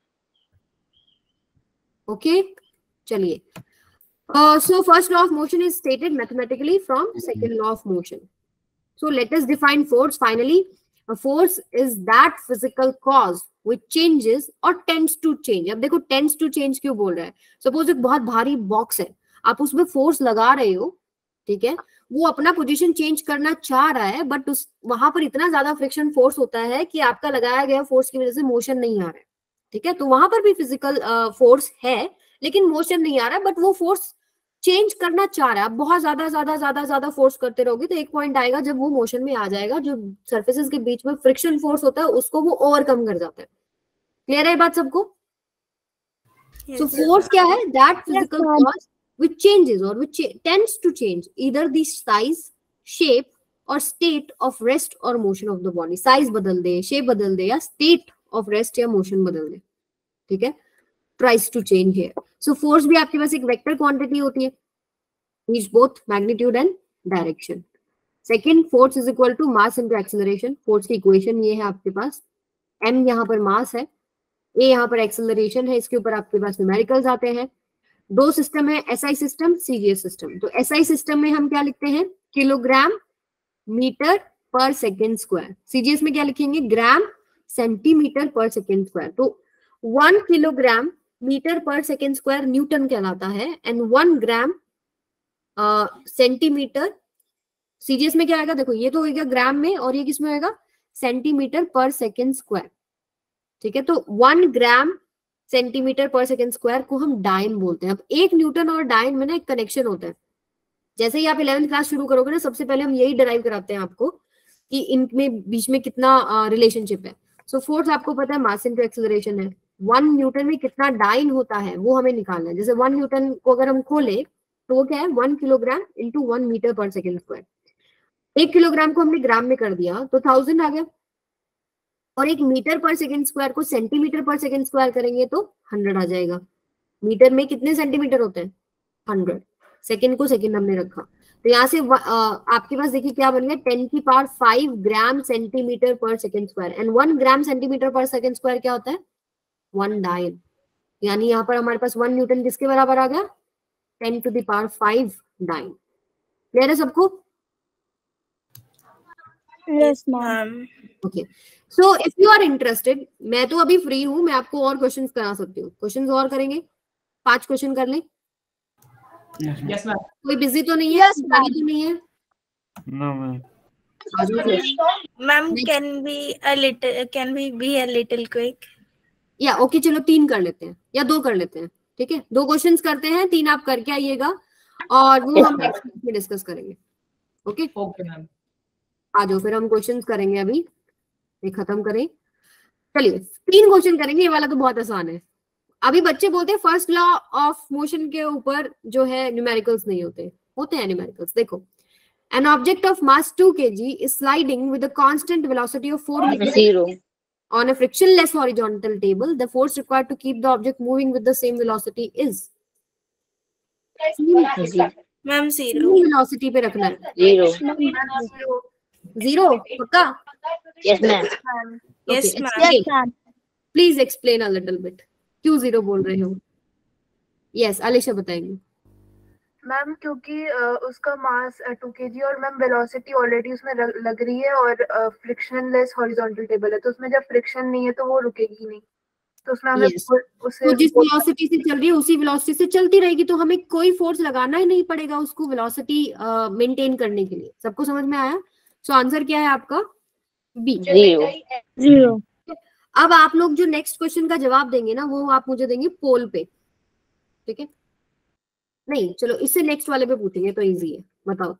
ओके, चलिए। So first law of motion is stated mathematically from second law of motion. So let us define force finally. A force is that physical cause which changes or tends to change. अब देखो tends to change क्यों बोल रहा है? Suppose एक बहुत भारी box है, आप उसमें फोर्स लगा रहे हो, ठीक है, वो अपना पोजीशन चेंज करना चाह रहा है, बट उस वहां पर इतना ज्यादा फ्रिक्शन फोर्स होता है कि आपका लगाया गया फोर्स की वजह से मोशन नहीं आ रहा है, ठीक है, तो वहां पर भी फिजिकल फोर्स है लेकिन मोशन नहीं आ रहा है, बट वो फोर्स चेंज करना चाह रहा है। आप बहुत ज्यादा ज्यादा ज्यादा ज्यादा फोर्स करते रहोगे तो एक पॉइंट आएगा जब वो मोशन में आ जाएगा, जो सरफेसेस के बीच में फ्रिक्शन फोर्स होता है उसको वो ओवरकम कर जाता है। क्लियर है बात सबको? सो फोर्स क्या है? That physical force which changes or which tends to change either the size, shape or state of rest or motion of the body. Size बदल दे, शेप बदल दे, या स्टेट ऑफ रेस्ट या मोशन बदल दे, ठीक है, tries to change here. So force भी आपके पास एक वेक्टर क्वांटिटी होती है, means both magnitude and direction. Second, force is equal to mass into acceleration. Force की इक्वेशन ये है आपके पास, m यहाँ पर मास है, a यहाँ पर एक्सेलरेशन है, इसके ऊपर आपके पास न्यूमेरिकल्स आते हैं। दो सिस्टम है, एसआई सिस्टम, सीजीएस सिस्टम। तो एसआई सिस्टम में हम क्या लिखते हैं? Kilogram metre per second square. CGS में क्या लिखेंगे? Gram centimetre per second square. तो one kilogram metre per second square newton कहलाता है, and one gram centimetre CGS में क्या आएगा? देखो ये तो होगा ग्राम में, और ये किसमें होगा? सेंटीमीटर पर सेकेंड स्क्वायर, ठीक है। तो one gram centimetre per second square को हम डाइन बोलते हैं। अब एक न्यूटन और डाइन में ना एक कनेक्शन होता है। जैसे ही आप इलेवेंथ क्लास शुरू करोगे ना, सबसे पहले हम यही डिराइव कराते हैं आपको कि इनमें बीच में कितना रिलेशनशिप है। सो so, फोर्स आपको पता है मास इनटू एक्सेलरेशन है। वन न्यूटन में कितना डाइन होता है वो हमें निकालना है। जैसे वन न्यूटन को अगर हम खोले तो वो क्या है? One kilogram into one metre per second square. एक किलोग्राम को हमने ग्राम में कर दिया तो थाउजेंड आ गया, और एक मीटर पर सेकेंड स्क्वायर को सेंटीमीटर पर सेकेंड स्क्वायर करेंगे तो हंड्रेड आ जाएगा। मीटर में कितने सेंटीमीटर होते हैं? हंड्रेड। सेकेंड को सेकेंड हमने रखा, तो यहाँ से आ, आपके पास देखिए क्या बन गया? टेन की power five gram centimetre per second square, and one gram centimetre per second square क्या होता है? One dyne. यानी यहाँ पर हमारे पास वन न्यूटन किसके बराबर आ गया? Ten to the power five dyne. Clear है सबको? Yes ma'am. Okay, so if you are interested, मैं तो अभी फ्री हूँ, मैं आपको और क्वेश्चंस करा सकती हूँ। क्वेश्चंस और करेंगे? पांच क्वेश्चन कर लें? Yes ma'am. कोई बिजी तो नहीं है? Yes, ma'am. तो नहीं है? No, ma'am. Ma'am, can we a little? Can we be a little quick? या ओके, चलो तीन कर लेते हैं या दो कर लेते हैं, ठीक है। दो क्वेश्चंस करते हैं, तीन आप करके आइएगा और वो Yes, हम ma'am. नेक्स्ट में डिस्कस करेंगे। Okay, okay ma'am. आ जाओ फिर हम क्वेश्चंस करेंगे। अभी ये खत्म करें, चलिए तीन क्वेश्चन करेंगे। ये वाला तो बहुत आसान है। अभी बच्चे बोलते हैं फर्स्ट लॉ ऑफ मोशन के ऊपर जो है न्यूमेरिकल्स नहीं होते, होते हैं न्यूमेरिकल्स। देखो, an object of mass two kg is sliding with a constant velocity of four metre Zero. on a frictionless horizontal table. The force required to keep the object moving with the same velocity is Ma'am, zero. वेलोसिटी पे रखना है। Zero. जीरो पक्का? Yes, ma'am. Yes, Okay, ma'am. explain. Yes ma'am. Please explain a little bit, क्यों जीरो बोल रहे हो? यस, अलिशा बताएंगे। मैम क्योंकि अ, उसका मास टू केजी और मैम वेलोसिटी ऑलरेडी उसमें लग, लग रही है, और फ्रिक्शनलेस हॉरिजॉन्टल टेबल है, तो उसमें जब फ्रिक्शन नहीं है तो वो रुकेगी नहीं, तो उसमें हमें Yes. वो- उसे तो जिस वेलोसिटी से चल रही है उसी वेलोसिटी से चलती रहेगी, तो हमें कोई फोर्स लगाना ही नहीं पड़ेगा उसको वेलोसिटी मेंटेन करने के लिए। सबको समझ में आया? सो आंसर क्या है आपका? बी। Zero. जीरो। अब आप लोग जो नेक्स्ट क्वेश्चन का जवाब देंगे ना, वो आप मुझे देंगे पोल पे, ठीक है? नहीं, चलो इससे नेक्स्ट वाले पे पूछेंगे तो इजी है। बताओ,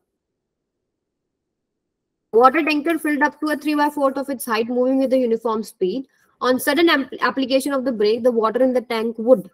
water tanker filled up to a three by fourth of its height moving with a uniform speed On sudden application of the brake, the water in the tank would.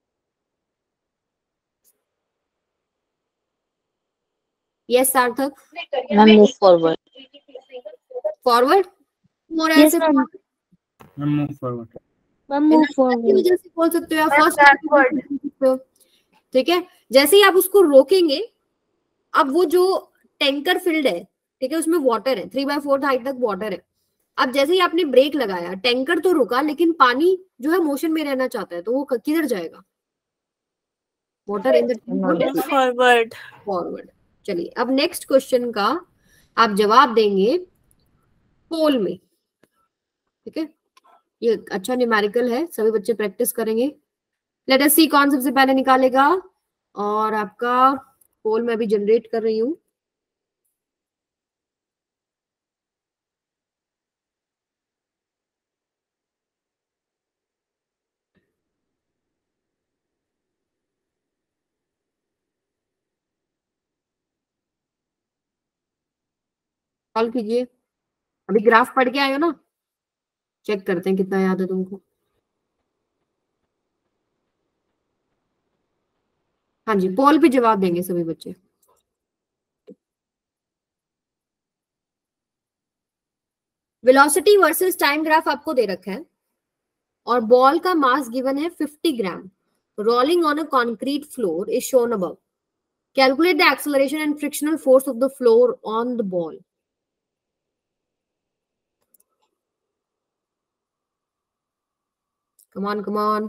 Yes, Sarthak. Ma'am, move forward. Forward. More Yes, ऐसे ma'am. Ma'am, move forward. Ma'am, move की forward. वजह से बोल सकते हो या Ma'am, first backward. ठीक है। जैसे ही आप उसको रोकेंगे, अब वो जो टैंकर फिल्ड है, ठीक है, उसमें वाटर है, थ्री बाय फोर्थ हाइट तक वाटर है। अब जैसे ही आपने ब्रेक लगाया, टैंकर तो रुका, लेकिन पानी जो है मोशन में रहना चाहता है, तो वो किधर जाएगा? Water in the forward. Forward. चलिए, अब नेक्स्ट क्वेश्चन का आप जवाब देंगे पोल में, ठीक है। ये अच्छा न्यूमेरिकल है, सभी बच्चे प्रैक्टिस करेंगे। लेट अस सी कौन सबसे पहले निकालेगा। और आपका पोल मैं अभी जनरेट कर रही हूँ। सॉल्व कीजिए। अभी ग्राफ पढ़ के आए हो ना, चेक करते हैं कितना याद है तुमको। हाँ जी, पोल पे जवाब देंगे सभी बच्चे। वेलोसिटी वर्सेस टाइम ग्राफ आपको दे रखा है और बॉल का मास गिवन है fifty gram. Rolling on a concrete floor is shown above. Calculate the acceleration and frictional force of the floor on the ball. Come on, come on.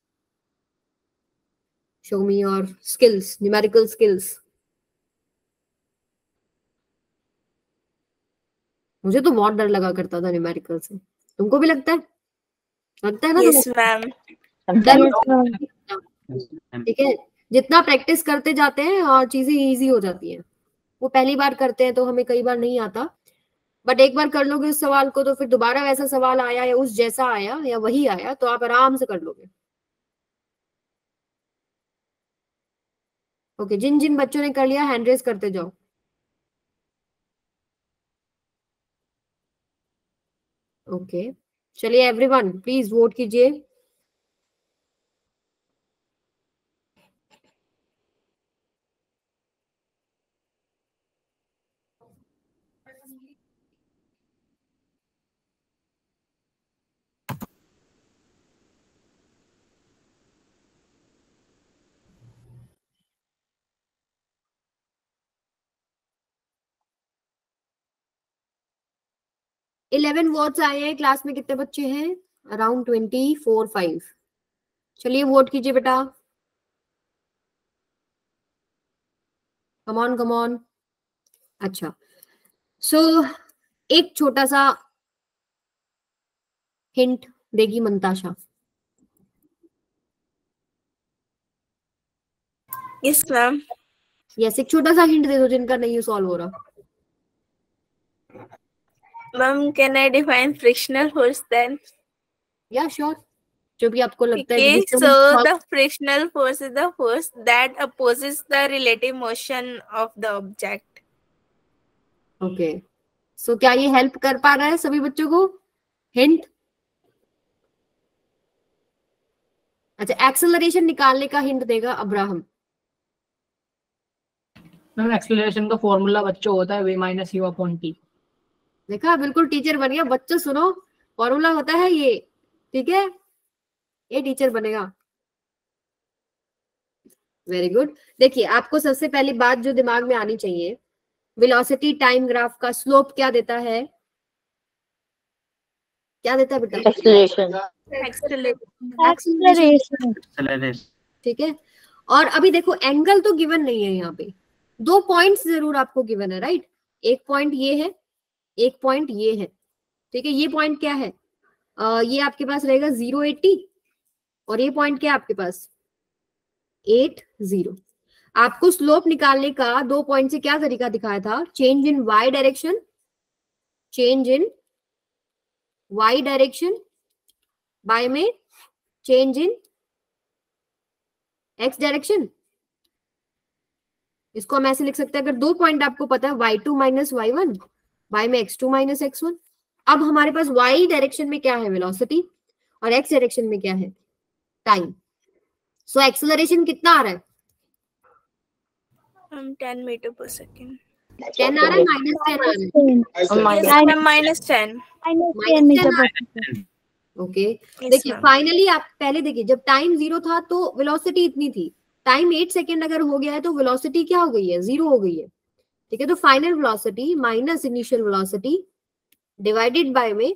Show me your skills, numerical skills. मुझे तो बहुत डर लगा करता था numerical से। तुमको भी लगता है? लगता है ना? Yes ma'am. ठीक है, जितना प्रैक्टिस करते जाते हैं और चीजें इजी हो जाती हैं। वो पहली बार करते हैं तो हमें कई बार नहीं आता, बट एक बार कर लोगे उस सवाल को तो फिर दोबारा वैसा सवाल आया या उस जैसा आया या वही आया तो आप आराम से कर लोगे। ओके, जिन जिन बच्चों ने कर लिया हैंड रेज करते जाओ। ओके, चलिए एवरीवन प्लीज वोट कीजिए। इलेवन वोट्स आए हैं। क्लास में कितने बच्चे हैं? Around twenty four five. चलिए वोट कीजिए बेटा। Come on come on. अच्छा, सो so, एक छोटा सा हिंट देगी मंताशा। Yes ma'am. यस, एक छोटा सा हिंट दे दो जिनका नहीं सॉल्व हो रहा। Ma'am, can I define frictional force then? या श्योर, जो भी आपको लगता है। Okay, so the frictional force is the force that opposes the relative motion of the object. Okay, so क्या ये हेल्प कर पा रहा है सभी बच्चों को? हिंट। अच्छा, एक्सेलरेशन निकालने का हिंट देगा अब्राहम। मैम, एक्सेलरेशन का फॉर्मूला बच्चों होता है v minus u upon t. देखा, बिल्कुल टीचर बन गया। बच्चों सुनो, फॉर्मूला होता है ये, ठीक है, ये टीचर बनेगा। Very good. देखिए, आपको सबसे पहली बात जो दिमाग में आनी चाहिए, वेलोसिटी टाइम ग्राफ का स्लोप क्या देता है? क्या देता है बेटा? एक्सेलरेशन। एक्सेलरेशन। ठीक है, और अभी देखो एंगल तो गिवन नहीं है यहाँ पे, दो पॉइंट्स जरूर आपको गिवन है, राइट? एक पॉइंट ये है, एक पॉइंट ये है, ठीक है। ये पॉइंट क्या है? आ, ये आपके पास रहेगा जीरो एट्टी और ये पॉइंट क्या है आपके पास? At zero. आपको स्लोप निकालने का दो पॉइंट से क्या तरीका दिखाया था? Change in y direction, change in y direction by में चेंज इन एक्स डायरेक्शन। इसको हम ऐसे लिख सकते हैं, अगर दो पॉइंट आपको पता है y two minus y one, by में x two minus x one. अब हमारे पास वाई डायरेक्शन में क्या है? वेलोसिटी। और एक्स डायरेक्शन में क्या है, टाइम। सो एक्सेलरेशन कितना आ रहा है, um, ten meter per second. Ten आ रहा है, माइनस टेन आ रहा है, Yes, ma'am, minus ten. Ten metre per second. Okay. Yes, देखिए ma'am. फाइनली आप पहले देखिए, जब टाइम जीरो था तो वेलोसिटी इतनी थी, टाइम एट सेकेंड अगर हो गया है तो वेलोसिटी क्या हो गई है, जीरो हो गई है। ठीक है, तो final velocity minus initial velocity divided by में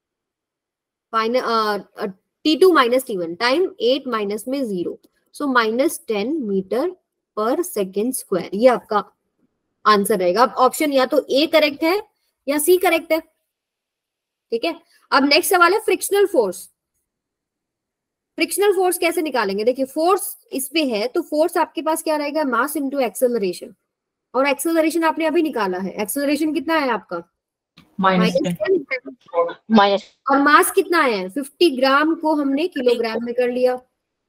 final t two minus t one, time at minus में zero, so minus ten metre per second square, ये आपका आंसर रहेगा। अब ऑप्शन या तो ए करेक्ट है या सी करेक्ट है। ठीक है, अब नेक्स्ट सवाल है फ्रिक्शनल फोर्स। फ्रिक्शनल फोर्स कैसे निकालेंगे, देखिए फोर्स इस पे है तो फोर्स आपके पास क्या रहेगा, मास इनटू एक्सेलरेशन, और एक्सेलरेशन आपने अभी निकाला है, एक्सेलरेशन कितना है आपका माइनस माइनस टेन, माइनस और मास कितना है फिफ्टी ग्राम को हमने किलोग्राम में कर लिया।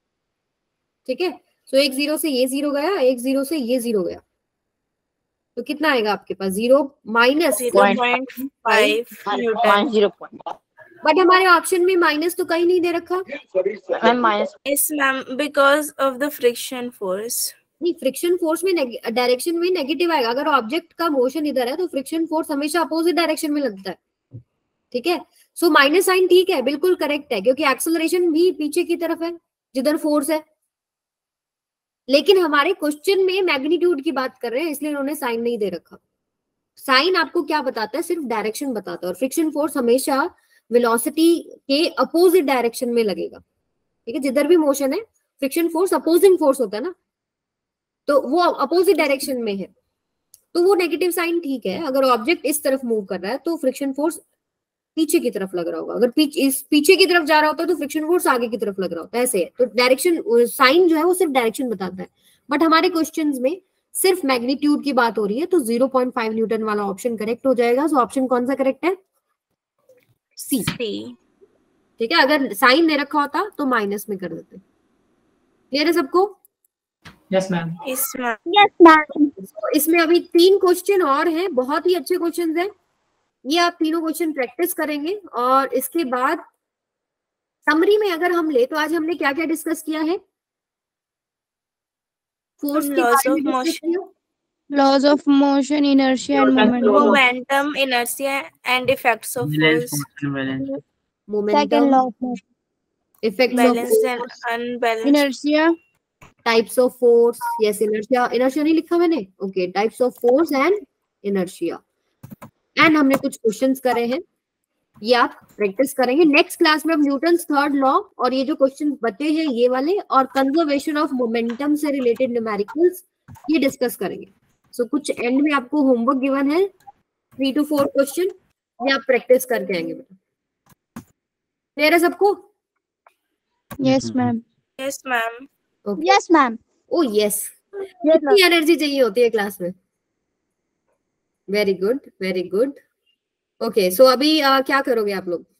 ठीक है, सो एक जीरो से ये जीरो गया, एक जीरो से ये जीरो गया, तो कितना आएगा आपके पास, zero minus Zero point five Newton. Minus zero point, but हमारे ऑप्शन में माइनस तो कहीं नहीं दे रखा। Ma'am minus Yes, ma'am, because of the friction force. नहीं, फ्रिक्शन फोर्स में डायरेक्शन में नेगेटिव आएगा, अगर ऑब्जेक्ट का मोशन इधर है तो फ्रिक्शन फोर्स हमेशा अपोजिट डायरेक्शन में लगता है। ठीक है, सो माइनस साइन ठीक है, बिल्कुल करेक्ट है, क्योंकि एक्सेलरेशन भी पीछे की तरफ है जिधर फोर्स है, लेकिन हमारे क्वेश्चन में मैग्नीट्यूड की बात कर रहे हैं इसलिए उन्होंने साइन नहीं दे रखा। साइन आपको क्या बताता है, सिर्फ डायरेक्शन बताता है, और फ्रिक्शन फोर्स हमेशा वेलोसिटी के अपोजिट डायरेक्शन में लगेगा। ठीक है, जिधर भी मोशन है फ्रिक्शन फोर्स अपोजिंग फोर्स होता है ना, तो वो अपोजिट डायरेक्शन में है, तो वो नेगेटिव साइन ठीक है। अगर ऑब्जेक्ट इस तरफ मूव कर रहा है तो फ्रिक्शन फोर्स पीछे की तरफ लग रहा होगा, अगर पीछे इस पीछे की तरफ जा रहा होता है तो फ्रिक्शन फोर्स आगे की तरफ लग रहा होता है, ऐसे है। तो डायरेक्शन साइन जो है वो सिर्फ डायरेक्शन बताता है, बट हमारे क्वेश्चंस में सिर्फ मैग्नीट्यूड की बात हो रही है, तो जीरो पॉइंट फाइव न्यूटन वाला ऑप्शन करेक्ट हो जाएगा। सो ऑप्शन कौन सा करेक्ट है, सी। C. ठीक है, अगर साइन दे रखा होता तो माइनस में कर देते। क्लियर है सबको? Yes ma'am. Yes, ma'am. Yes ma'am. तो इसमें अभी तीन क्वेश्चन और हैं, बहुत ही अच्छे क्वेश्चंस हैं, ये आप तीनों क्वेश्चन प्रैक्टिस करेंगे। और इसके बाद समरी में अगर हम ले तो आज हमने क्या क्या डिस्कस किया है, फोर्स के Laws बारे of में डिस्कस motion. किया, Laws of motion, inertia and Momentum. momentum. Momentum, inertia, and effects of Balance, force. motion, balance. Second momentum, law of motion, effects of Balanced and force, unbalanced. Inertia. Types of force, yes inertia, inertia नहीं लिखा मैंने, okay, types of force and inertia, and हमने कुछ questions करे हैं, ये आप practice करेंगे। नेक्स्ट क्लास में हम न्यूटन्स थर्ड लॉ और ये जो क्वेश्चन बचे हैं ये वाले, और कंजर्वेशन ऑफ मोमेंटम से रिलेटेड न्यूमेरिकल्स, ये डिस्कस करेंगे। सो so, कुछ एंड में आपको होमवर्क गिवन है, थ्री टू फोर क्वेश्चन, ये आप प्रैक्टिस करके आएंगे बेटा। क्लियर है सबको? Yes, ma'am. Yes, ma'am. Okay, yes ma'am. Oh yes, कितनी एनर्जी चाहिए होती है क्लास में। Very good, very good. Okay, so अभी uh, क्या करोगे आप लोग?